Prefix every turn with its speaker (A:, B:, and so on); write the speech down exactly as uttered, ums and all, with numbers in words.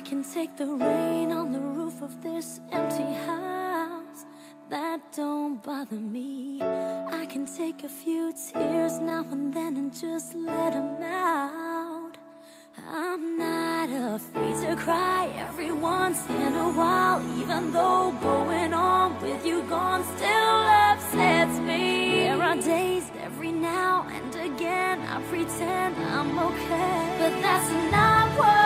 A: can take the rain on the roof of this empty house. That don't bother me. I can take a few tears now and then and just let them out. I'm not afraid to cry every once in a while, even though going on with you gone still upsets me. There are days every now and again I pretend I'm okay, but that's not what